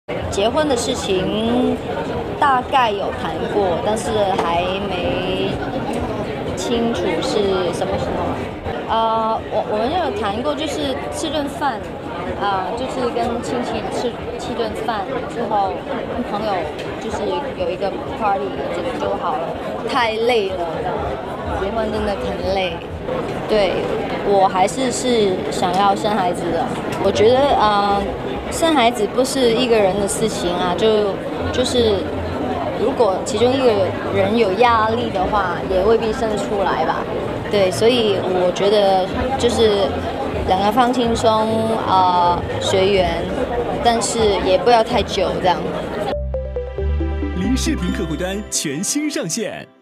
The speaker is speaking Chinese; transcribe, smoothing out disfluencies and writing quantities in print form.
结婚的事情大概有谈过，但是还没清楚是什么时候。我们有谈过，就是吃顿饭，就是跟亲戚吃顿饭之后，跟朋友就是有一个 party 就好了。太累了，结婚真的很累。对，我还是想要生孩子的。我觉得生孩子不是一个人的事情啊，就是如果其中一个人有压力的话，也未必生得出来吧。对，所以我觉得就是两个放轻松随缘，但是也不要太久这样。 离视频客户端全新上线。